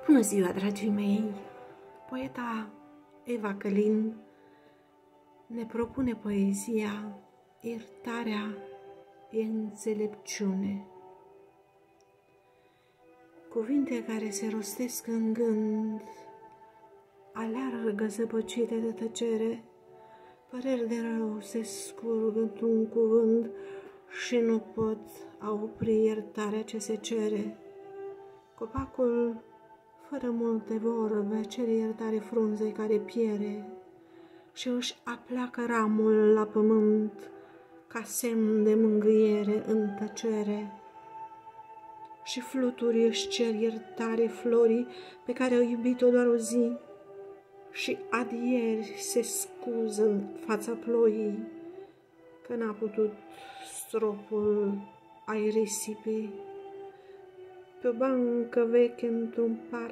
Bună ziua, dragii mei! Poeta Eva Călin ne propune poezia Iertarea e înțelepciune. Cuvinte care se rostesc în gând, aleargă zăpăcite de tăcere, păreri de rău se scurg într-un cuvânt și nu pot a opri iertarea ce se cere. Copacul fără multe vorbe cere iertare frunzei care piere și își apleacă ramul la pământ ca semn de mângâiere în tăcere. Și fluturii își cer iertare florii pe care au iubit-o doar o zi și adieri se scuză în fața ploii că n-a putut stropul ai risipii. Pe o bancă veche într-un parc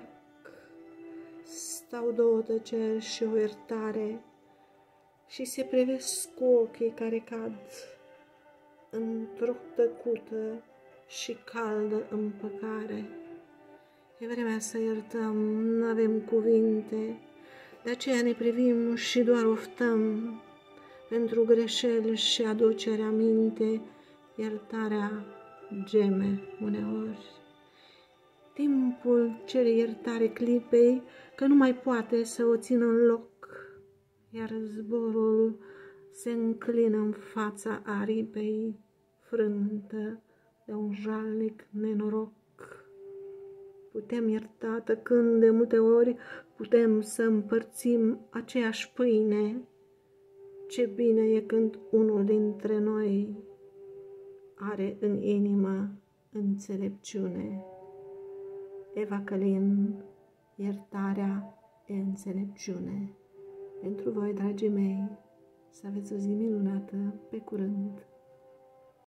stau două tăceri și o iertare și se privesc cu ochii care cad într-o tăcută și caldă împăcare. E vremea să iertăm, n-avem cuvinte, de aceea ne privim și doar oftăm. Pentru greșeli și aducere aminte, iertarea geme uneori. Timpul cere iertare clipei, că nu mai poate să o țină în loc, iar zborul se înclină în fața aripei, frântă de un jalnic nenoroc. Putem ierta tăcând de multe ori, putem să împărțim aceeași pâine. Ce bine e când unul dintre noi are în inimă înțelepciune. Eva Călin, iertarea e înțelepciune. Pentru voi, dragii mei, să aveți o zi minunată, pe curând!